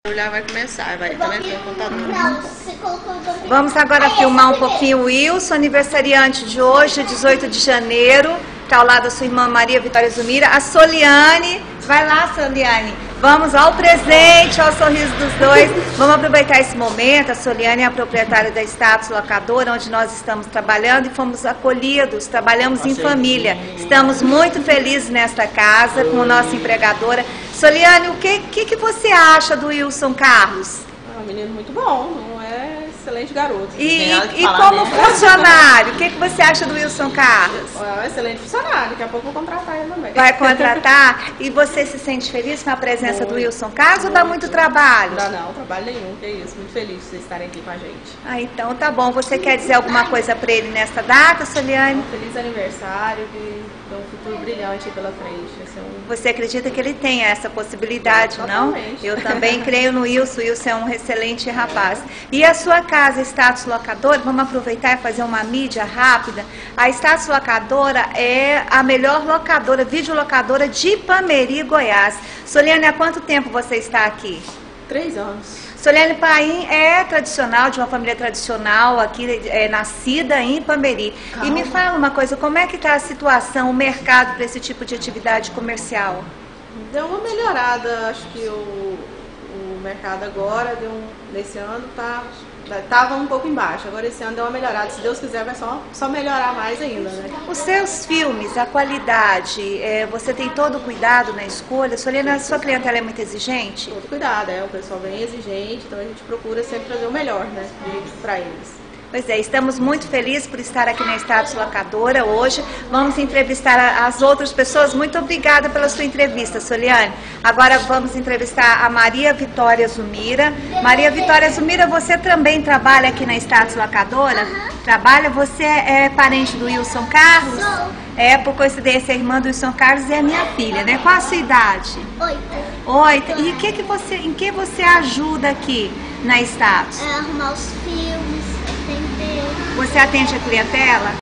Já vai começar, vai começar o contador. Vamos agora filmar um pouquinho o Wilson, aniversariante de hoje, 18 de janeiro. Está ao lado da sua irmã Maria Vitória Zumira. A Soliane, vai lá, Soliane. Vamos ao presente, ao sorriso dos dois. Vamos aproveitar esse momento. A Soliane é a proprietária da Status Locadora, onde nós estamos trabalhando e fomos acolhidos, trabalhamos em família. Estamos muito felizes nesta casa, com a nossa empregadora. Soliane, o que você acha do Wilson Carlos? É um menino muito bom, não é excelente garoto. E como funcionário, o que você acha do Wilson Carlos? É um excelente funcionário, daqui a pouco eu vou contratar ele também. Vai contratar? E você se sente feliz com a presença do Wilson Carlos ou dá muito trabalho? Não, trabalho nenhum, que é isso. Muito feliz de vocês estarem aqui com a gente. Ah, então tá bom. Você quer dizer alguma coisa para ele nesta data, Soliane? Feliz aniversário, que tem um futuro brilhante aí pela frente. Você acredita que ele tenha essa possibilidade, não? Eu também creio no Wilson. O Wilson é um excelente rapaz. E a sua casa, Status Locadora, vamos aproveitar e fazer uma mídia rápida. A Status Locadora é a melhor locadora, videolocadora de Ipameri, Goiás. Soliane, há quanto tempo você está aqui? 3 anos. Soliane Paim é tradicional, de uma família tradicional, aqui nascida em Ipameri. E me fala uma coisa, como é que está a situação, o mercado para esse tipo de atividade comercial? Deu uma melhorada, acho que o mercado agora, nesse ano, estava um pouco embaixo. Agora esse ano deu uma melhorada, se Deus quiser vai só melhorar mais ainda, né? Os seus filmes, a qualidade, você tem todo o cuidado na escolha? Soliane, a sua clientela é muito exigente? Todo cuidado, o pessoal bem exigente, então a gente procura sempre fazer o melhor, né, para eles. Pois é, estamos muito felizes por estar aqui na Status Locadora hoje. Vamos entrevistar as outras pessoas. Muito obrigada pela sua entrevista, Soliane. Agora vamos entrevistar a Maria Vitória Zumira. Maria Vitória Zumira, você também trabalha aqui na Status Locadora? Trabalha? Você é parente do Wilson Carlos? É, por coincidência, a irmã do Wilson Carlos é a minha filha, né? Qual a sua idade? 8. E em que você ajuda aqui na Status? Arrumar os filmes, atender. Você atende a clientela?